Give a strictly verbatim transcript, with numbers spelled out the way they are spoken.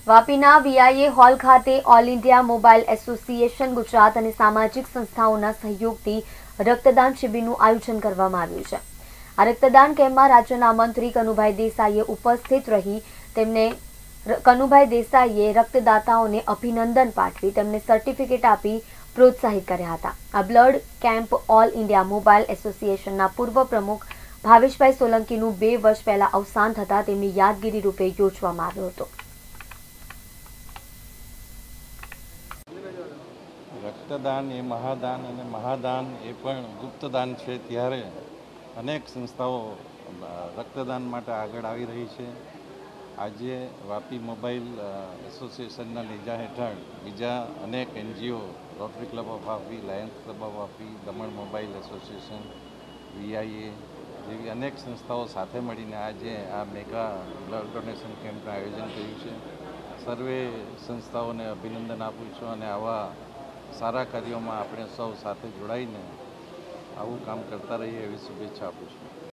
વાપીના VIA hall ખાતે all India mobile association Gujarat અને સામાજિક સંસ્થાઓના સહયોગથી રક્તદાન શિબિરનું આયોજન કરવામાં આવ્યું છે। આ રક્તદાન કેમ્પમાં રાજ્યના મંત્રી કનુભાઈ દેસાઈએ ઉપસ્થિત રહી તેમને કનુભાઈ દેસાઈએ રક્તદાતાઓને અભિનંદન પાઠવી તેમને સર્ટિફિકેટ આપી પ્રોત્સાહિત કર્યા હતા। આ blood camp all India mobile એસોસિએશનના પૂર્વ પ્રમુખ ભાવેશભાઈ સોલંકીનું બે વર્ષ પહેલા અવસાન થતાં તેમની યાદગીરી રૂપે યોજવામાં આવ્યો હતો। रक्तदान ए महादान અને મહાદાન એ પણ ગુપ્તદાન છે ત્યારે અનેક સંસ્થાઓ રક્તદાન માટે આગળ આવી રહી છે। આજે વાપી મોબાઈલ એસોસિએશનના નેજા હેઠળ બીજા અનેક NGO Rotary Club of Vapi, Lions Club of Vapi, Daman mobile association, VIA જેવી અનેક સંસ્થાઓ સાથે મળીને આજે આ મેગા બ્લડ ડોનેશન કેમ્પનું આયોજન કર્યું છે। સર્વે સંસ્થાઓને અભિનંદન આપું છું અને આવા સારા કાર્યોમાં આપણે સૌ સાથે જોડાઈને આવું કામ કરતા રહીએ એવી શુભેચ્છા આપું છું।